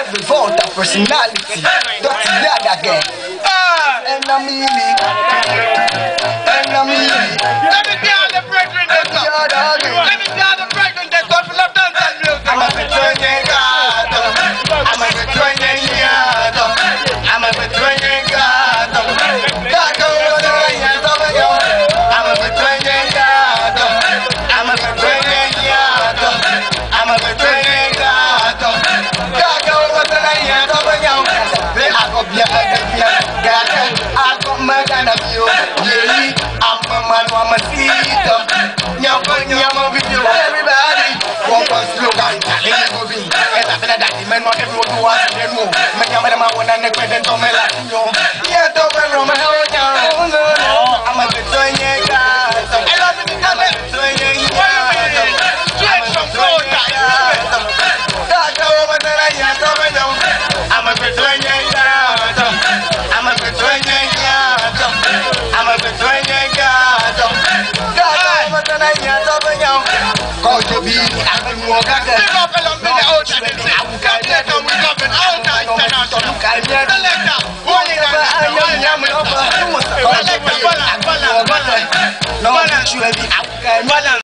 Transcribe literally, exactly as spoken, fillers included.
revolt of personality. That's that again. Enamily, Enamily. Let me tell the brethren that come. Let me tell the brethren that come. Love dance and music. I'm a betraying God. I'm a betraying God. I'm a betraying God. God go over the hands of a young. I'm a betraying God. I'm a betraying God. I'm a betraying God. God go over the hands of a young. They are going to be a God. I got my gun of you. I'm a man, I'm a seat. Nyam, nyam, with you, everybody. One slogan, let me go be. And I feel that the men want everyone to watch them move. My camera, my one and the credit on my lap. Yeah, don't run my hell down. I'm a betraying God. I love it. I'm a betraying God. Straight from Florida. God, go over the hands of a young. I'm a betraying God. I'm a betraying God. I'm a betraying God. God, over the hands of a young. Cause you be, I'm a more God. Pick up a lump in the ocean and say, come here, come we come in all night international. Selector, one in the Selector, balance, balance, balance, balance. No, balance.